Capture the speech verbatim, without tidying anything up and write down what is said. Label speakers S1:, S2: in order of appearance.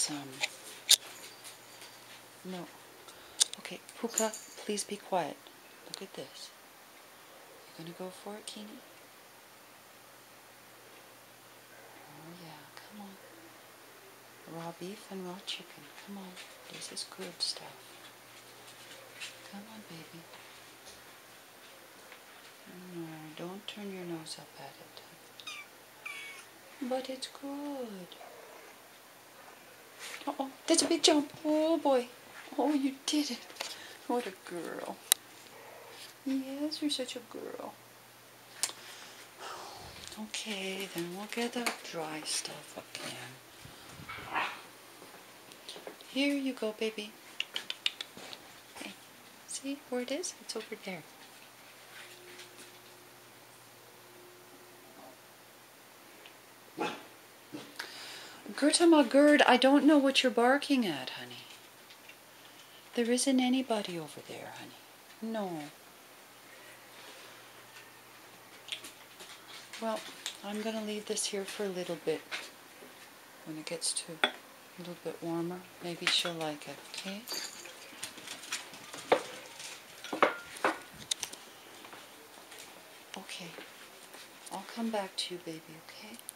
S1: some. No. Okay, Puka, please be quiet. Look at this. You gonna go for it, Keeney? Oh yeah, come on. Raw beef and raw chicken. Come on. This is good stuff. Come on, baby. No, don't turn your nose up at it. But it's good. Uh-oh, that's a big jump. Oh boy. Oh, you did it. What a girl. Yes, you're such a girl. Okay, then we'll get the dry stuff again. Here you go, baby. Okay. See where it is? It's over there. Gerta ma Gerd, I don't know what you're barking at, honey. There isn't anybody over there, honey. No. Well, I'm going to leave this here for a little bit. When it gets to a little bit warmer, maybe she'll like it, okay? Okay. I'll come back to you, baby, okay?